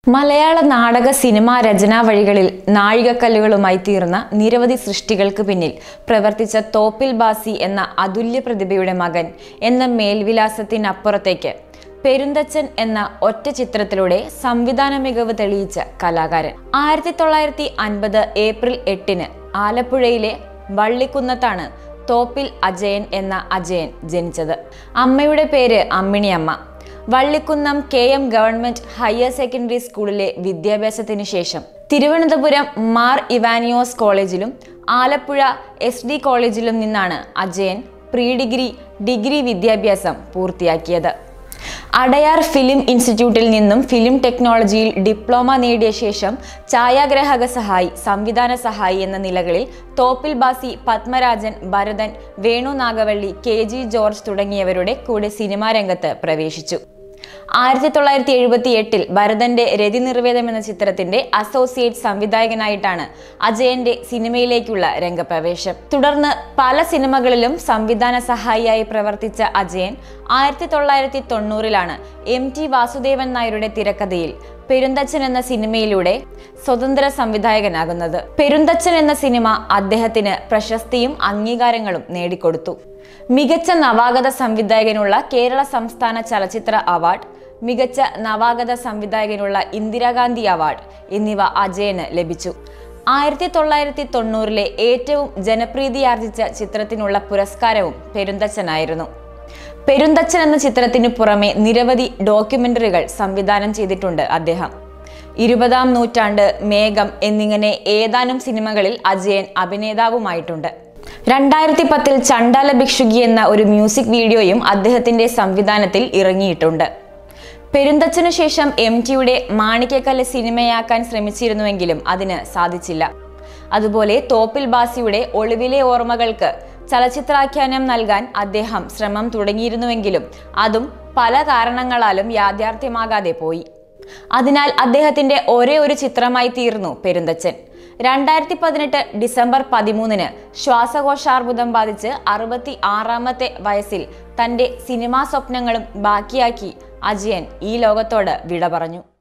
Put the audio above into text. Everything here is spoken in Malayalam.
മലയാള നാടക സിനിമാ രചനാ വഴികളിൽ നാഴികക്കല്ലുകളുമായി തീർന്ന നിരവധി സൃഷ്ടികൾക്ക് പിന്നിൽ പ്രവർത്തിച്ച തോപ്പിൽ ഭാസി എന്ന അതുല്യ പ്രതിഭയുടെ മകൻ എന്ന മേൽവിലാസത്തിനപ്പുറത്തേക്ക് പെരുന്തച്ചൻ എന്ന ഒറ്റ ചിത്രത്തിലൂടെ സംവിധാന മികവ് തെളിയിച്ച കലാകാരൻ. 1950 ഏപ്രിൽ 8-ന് ആലപ്പുഴയിലെ വള്ളിക്കുന്നത്താണ് തോപ്പിൽ അജയൻ എന്ന അജയൻ ജനിച്ചത്. അമ്മയുടെ പേര് Amminiyamma. Vallikkunnam KM government higher secondary സ്കൂളിലെ വിദ്യാഭ്യാസത്തിന് ശേഷം തിരുവനന്തപുരം മാർ ഇവാനിയോസ് കോളേജിലും ആലപ്പുഴ SD കോളേജിലും നിന്നാണ് അജയൻ ഡിഗ്രി വിദ്യാഭ്യാസം പൂർത്തിയാക്കിയത്. അടയാർ ഫിലിം ഇൻസ്റ്റിറ്റ്യൂട്ടിൽ നിന്നും ഫിലിം ടെക്നോളജിയിൽ ഡിപ്ലോമ നേടിയ ശേഷം ഛായാഗ്രാഹക സഹായി, സംവിധാന സഹായി എന്ന നിലകളിൽ തോപ്പിൽ ഭാസി, പത്മരാജൻ, ഭരതൻ, വേണു നാഗവള്ളി, KG ജോർജ് തുടങ്ങിയവരുടെ കൂടെ സിനിമാ രംഗത്ത് പ്രവേശിച്ചു. 1978-ൽ ഭരതന്റെ രതിനിർവേദം എന്ന ചിത്രത്തിന്റെ അസോസിയേറ്റ് സംവിധായകനായിട്ടാണ് അജയന്റെ സിനിമയിലേക്കുള്ള രംഗപ്രവേശം. തുടർന്ന് പല സിനിമകളിലും സംവിധാന സഹായിയായി പ്രവർത്തിച്ച അജയൻ 1990-ലാണ് MT വാസുദേവൻ നായരുടെ തിരക്കഥയിൽ പെരുന്തച്ചൻ എന്ന സിനിമയിലൂടെ സ്വതന്ത്ര സംവിധായകനാകുന്നത്. പെരുന്തച്ചൻ എന്ന സിനിമ അദ്ദേഹത്തിന് പ്രശസ്തിയും അംഗീകാരങ്ങളും നേടിക്കൊടുത്തു. മികച്ച നവാഗത സംവിധായകനുള്ള കേരള സംസ്ഥാന ചലച്ചിത്ര അവാർഡ്, മികച്ച നവാഗത സംവിധായകനുള്ള ഇന്ദിരാഗാന്ധി അവാർഡ് എന്നിവ അജയന് ലഭിച്ചു. 1990-ലെ ഏറ്റവും ജനപ്രീതിയാർജിച്ച ചിത്രത്തിനുള്ള പുരസ്കാരവും പെരുന്തച്ചനായിരുന്നു. പെരുന്തച്ചൻ എന്ന ചിത്രത്തിനു പുറമെ നിരവധി ഡോക്യുമെന്ററികൾ സംവിധാനം ചെയ്തിട്ടുണ്ട് അദ്ദേഹം. 20-ാം നൂറ്റാണ്ട്, മേഘം എന്നിങ്ങനെ ഏതാനും സിനിമകളിൽ അജയൻ അഭിനേതാവുമായിട്ടുണ്ട്. 2010-ൽ ചണ്ടാല ഭിക്ഷുകി എന്ന ഒരു മ്യൂസിക് വീഡിയോയും അദ്ദേഹത്തിന്റെ സംവിധാനത്തിൽ ഇറങ്ങിയിട്ടുണ്ട്. പെരുന്തച്ചനു ശേഷം MTയുടെ മാണിക്യക്കല്ല് സിനിമയാക്കാൻ ശ്രമിച്ചിരുന്നുവെങ്കിലും അതിന് സാധിച്ചില്ല. അതുപോലെ തോപ്പിൽ ഭാസിയുടെ ഒളിവിലെ ഓർമ്മകൾക്ക് ചലച്ചിത്രാഖ്യാനം നൽകാൻ അദ്ദേഹം ശ്രമം തുടങ്ങിയിരുന്നുവെങ്കിലും അതും പല കാരണങ്ങളാലും യാഥാർത്ഥ്യമാകാതെ പോയി. അതിനാൽ അദ്ദേഹത്തിന്റെ ഒരേ ഒരു ചിത്രമായി തീർന്നു പെരുന്തച്ചൻ. 2018 ഡിസംബർ 13-ന് ശ്വാസകോശാർബുദം ബാധിച്ച് 66-ാമത്തെ വയസ്സിൽ തന്റെ സിനിമാ സ്വപ്നങ്ങളും ബാക്കിയാക്കി അജയൻ ഈ ലോകത്തോട് വിട പറഞ്ഞു.